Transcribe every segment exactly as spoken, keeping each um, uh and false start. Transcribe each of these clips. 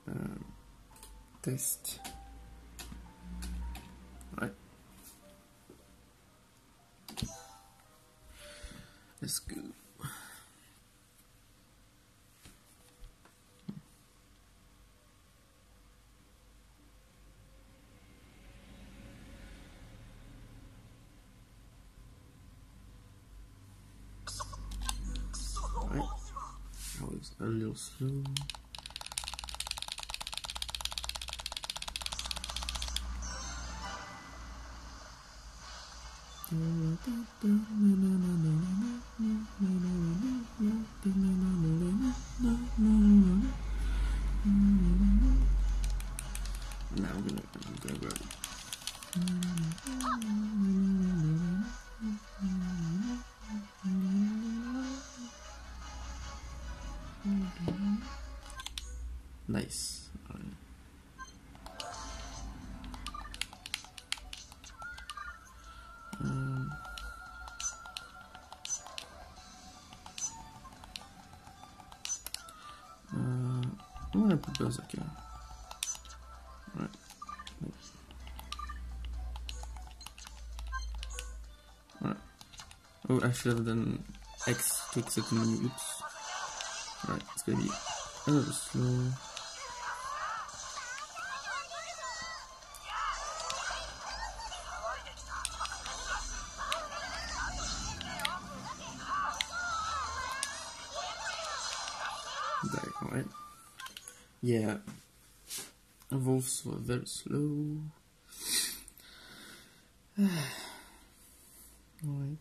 um, test. Right. Let's go. Right. That was a little slow. Now I'm gonna, I'm gonna grab it. Nice. All right. Um, uh, I'm gonna put those up here. All right. Nice. All right. Oh, actually, other than X takes it to many. Oops. All right. It's gonna be a little slow. Right. Yeah, wolves were very slow. Alright.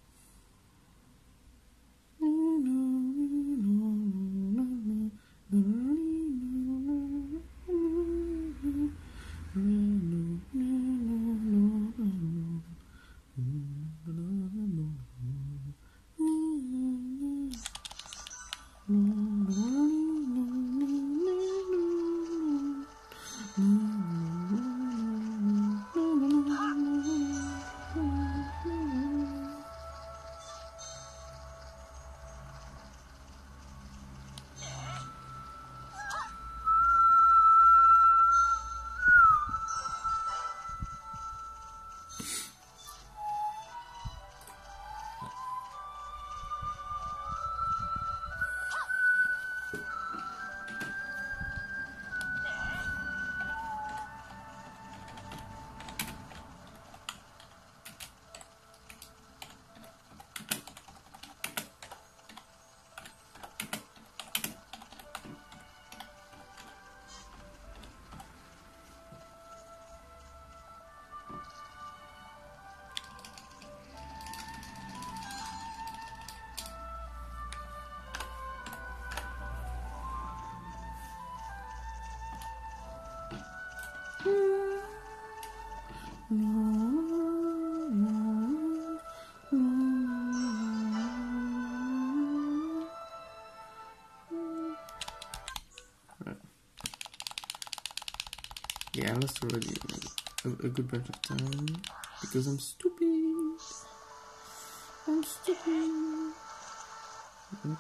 Yeah, I lost already a, a good bunch of time because I'm stupid. I'm stupid. Oops.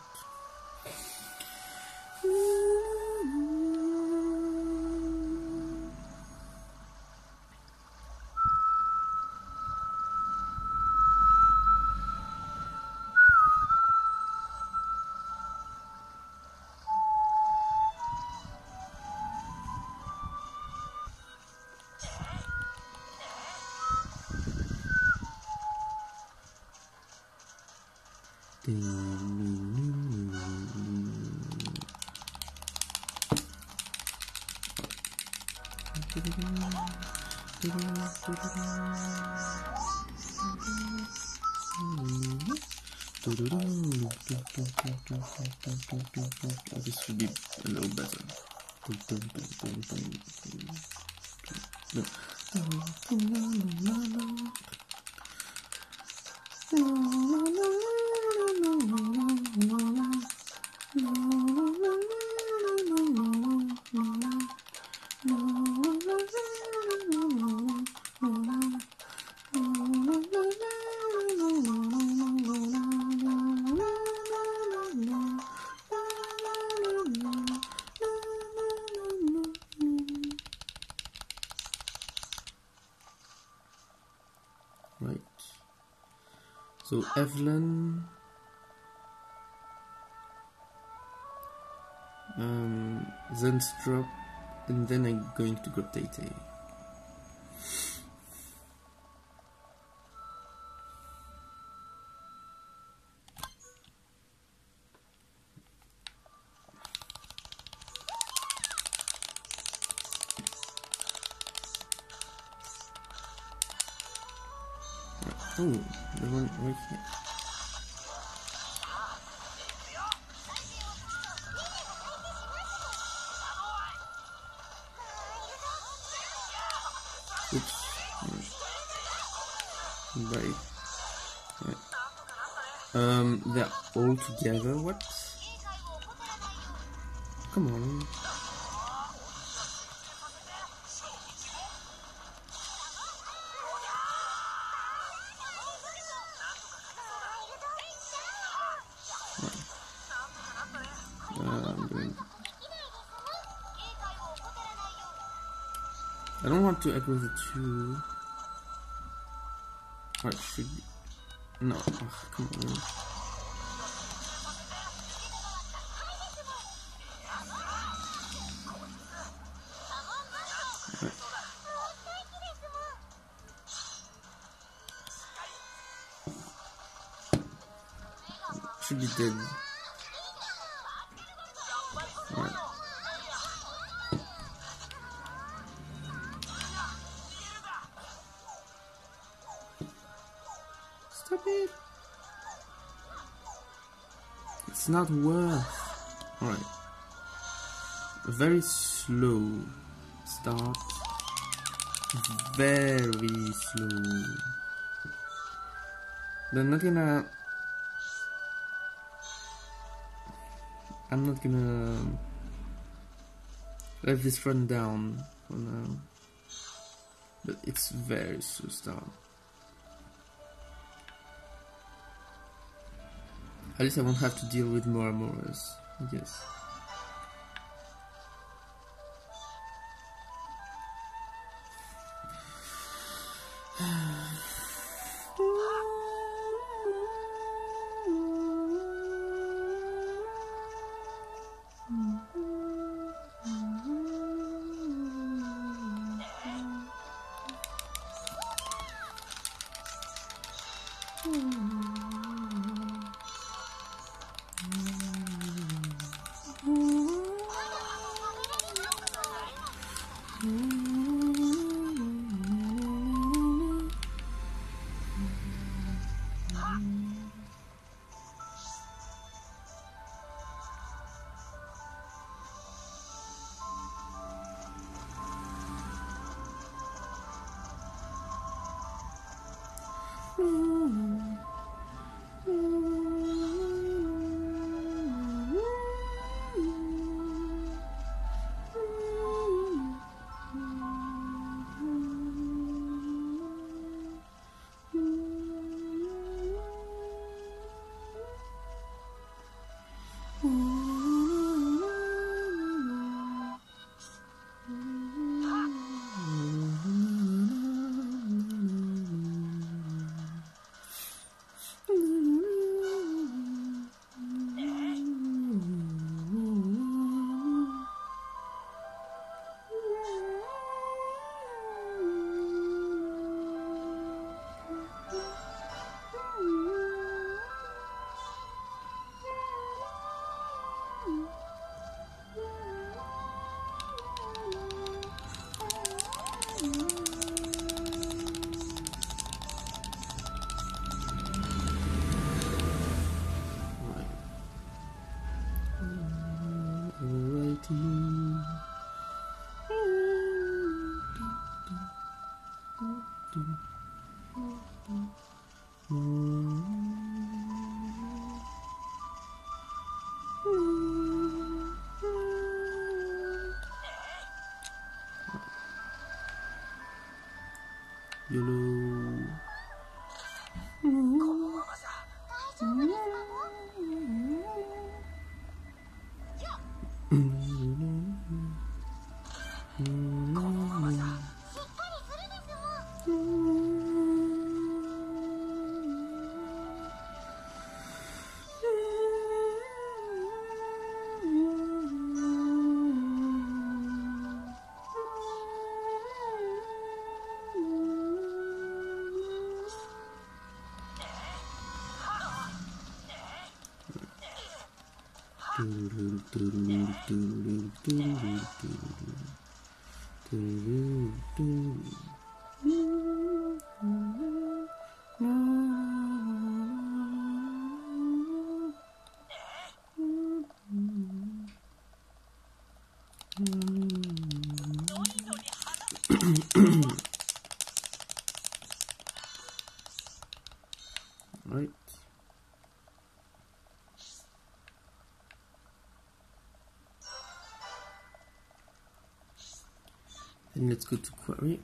This will be a little better. So Evelyn, um, then Strop, and then I'm going to grab Tay Tay. Oh, the one right here. Oops. Right. Right. Um, they're all together. What? Come on. I don't want to aggro the two. Or it should be. No, oh, come on. Right. Should be dead. Alright. Stop it! It's not worth. Alright. A very slow start. Very slow. They're not gonna. I'm not gonna let this run down for now. But it's very slow start. At least I won't have to deal with more Amoras, I guess. YOLO. Right. And let's go to query.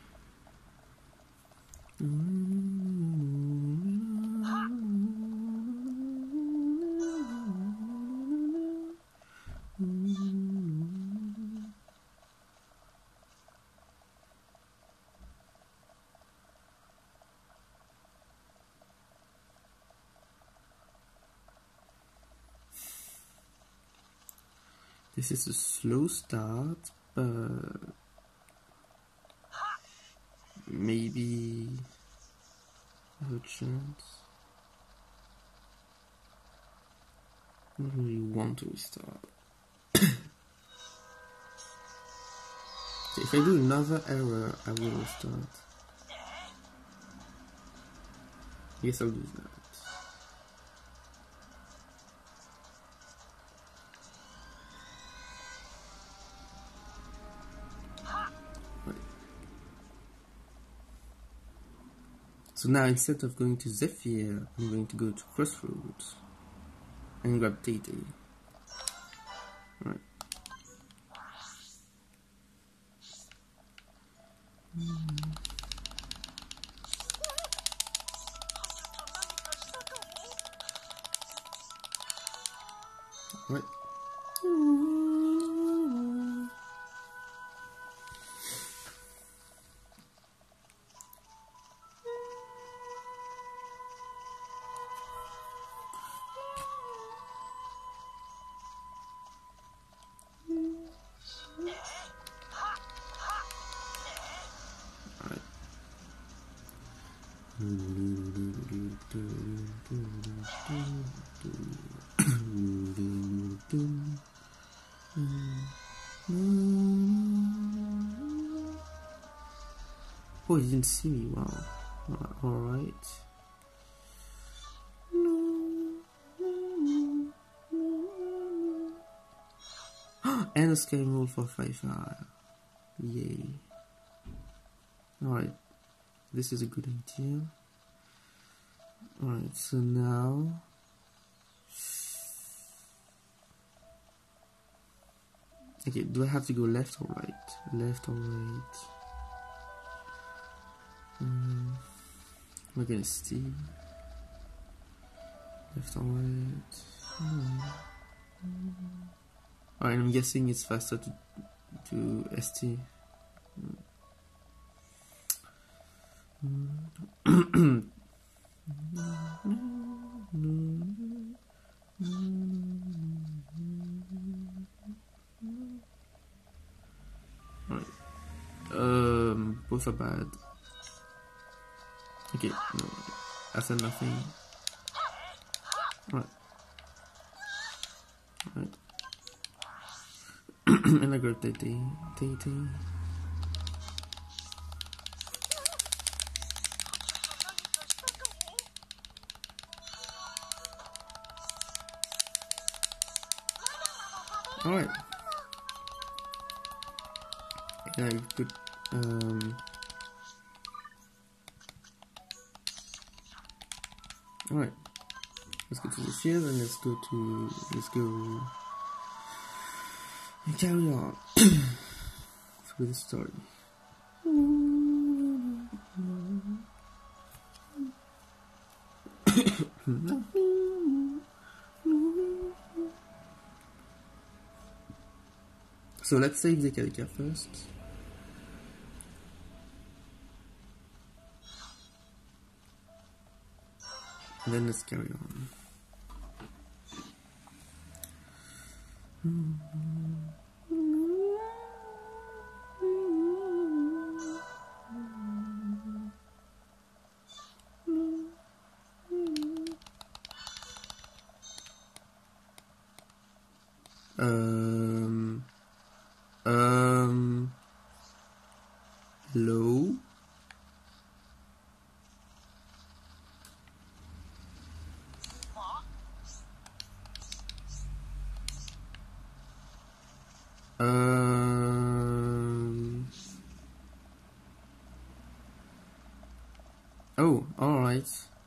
This is a slow start, but maybe I have a chance. I don't really want to restart. So if I do another error, I will restart. Yes, I'll do that. So now instead of going to Zephyr, I'm going to go to Crossroads and grab Tate. Right. Mm. Right. Oh, you didn't see me, wow. Alright. And a scam roll for five hours. Yay. Alright. This is a good idea. Alright, so now okay, do I have to go left or right? Left or right? Um, we're gonna see. Left or right? Hmm. Alright, I'm guessing it's faster to to S T. Mm. Alright. Um, both are bad. Okay, no, I said nothing. Alright. Alright. And I grab Tate. Tate. Alright. Yeah, you could um alright. Let's go to the field and let's go to let's go and carry on through the story. So let's save Dekadeka first. And then let's carry on. Um. Um. Hello? Um. Oh, alright.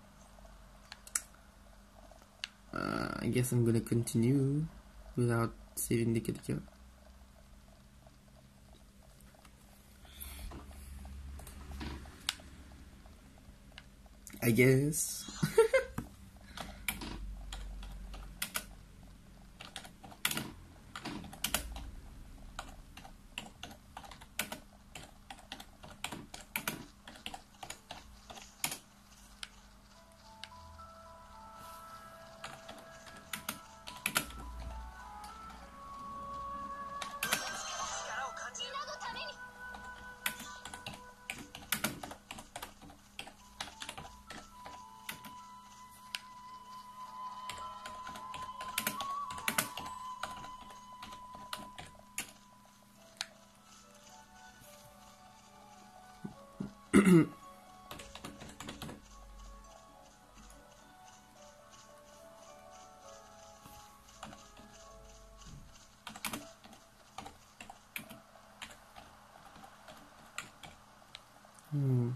Uh, I guess I'm gonna continue without saving Dekadeka. I guess. Hmm.